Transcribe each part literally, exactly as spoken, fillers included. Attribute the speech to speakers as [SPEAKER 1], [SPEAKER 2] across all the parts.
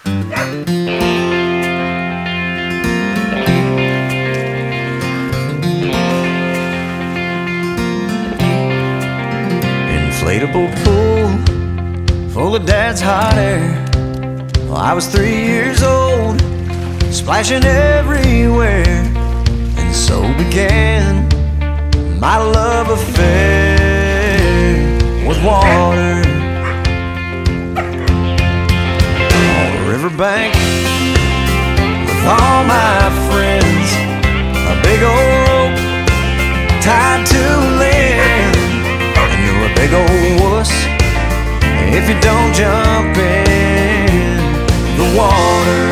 [SPEAKER 1] Inflatable pool full of dad's hot air. Well, I was three years old, splashing everywhere, and so began my love affair with water. On the riverbank with all my friends, a big old rope tied to land, and you're a big old wuss if you don't jump in the water.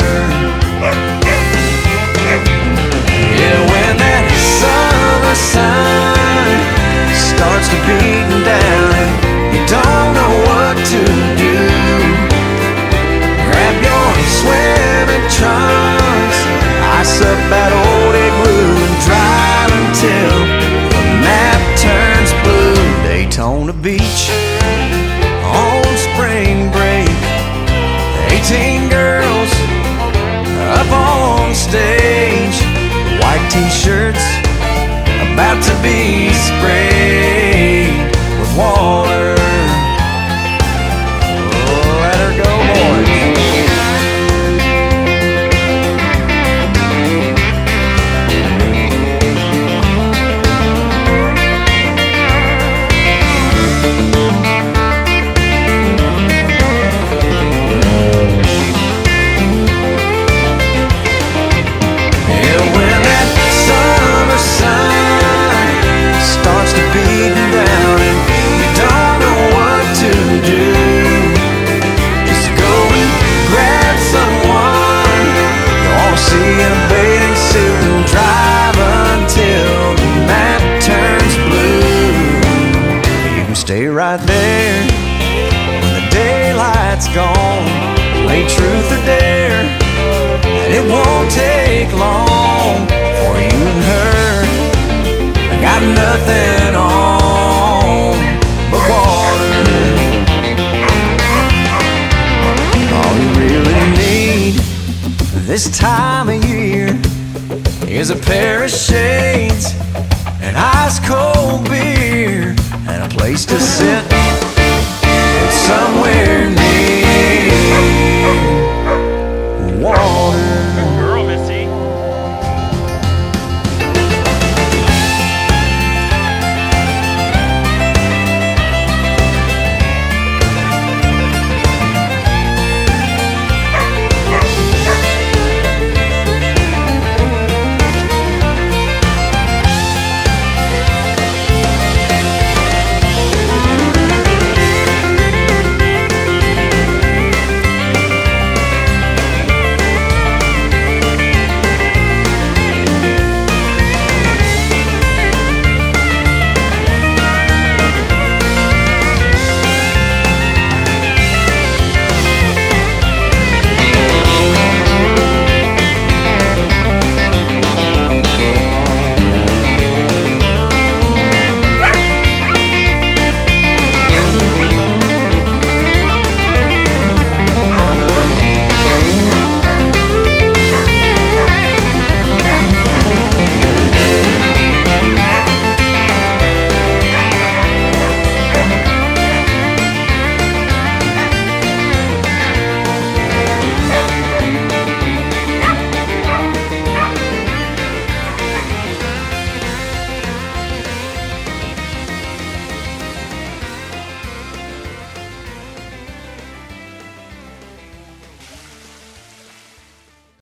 [SPEAKER 1] Yeah, when that summer sun starts to beat down and you don't know what to do, grab your swimming trunks, ice up that old igloo, and drive until the map turns blue. Daytona Beach on spring break, eighteen girls up on stage, white t-shirts about to be sprayed with water. Oh, let her go, boys. Stay right there when the daylight's gone. Play truth or dare, and it won't take long for you and her. I got nothing on but water. All you really need this time of year is a pair of shades, an ice cold beer, and a place to sit somewhere near